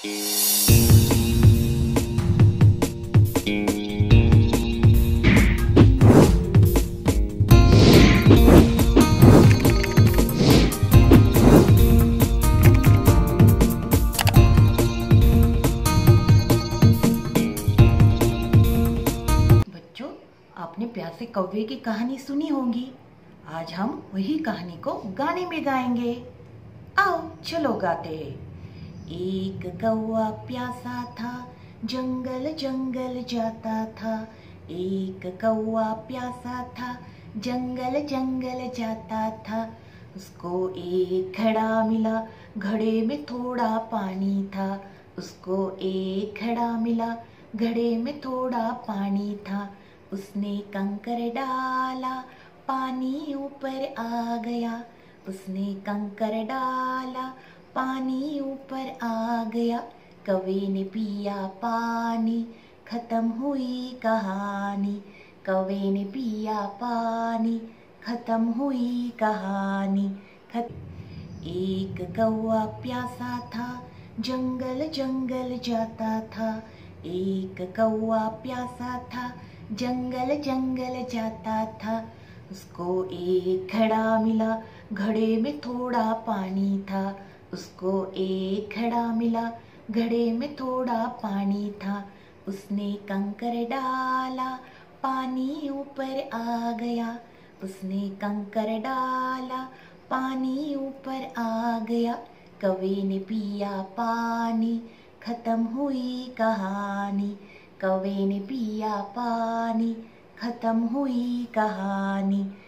बच्चों, आपने प्यासे कौवे की कहानी सुनी होगी। आज हम वही कहानी को गाने में गाएंगे। आओ चलो गाते हैं। एक कौवा प्यासा था, जंगल जंगल जाता था। एक कौवा प्यासा था, जंगल जंगल जाता था। उसको एक घड़ा मिला, घड़े में थोड़ा पानी था। उसको एक घड़ा मिला, घड़े में थोड़ा पानी था। उसने कंकर डाला, पानी ऊपर आ गया। उसने कंकर डाला, पानी ऊपर आ गया। कौवे ने पिया पानी, खत्म हुई कहानी। कौवे ने पिया पानी, खत्म हुई कहानी। एक कौवा प्यासा था, जंगल जंगल जाता था। एक कौवा प्यासा था, जंगल जंगल जाता था। उसको एक घड़ा मिला, घड़े में थोड़ा पानी था। उसको एक घड़ा मिला, घड़े में थोड़ा पानी था। उसने कंकर डाला, पानी ऊपर आ गया। उसने कंकर डाला, पानी ऊपर आ गया। कौवे ने पिया पानी, खत्म हुई कहानी। कौवे ने पिया पानी, खत्म हुई कहानी।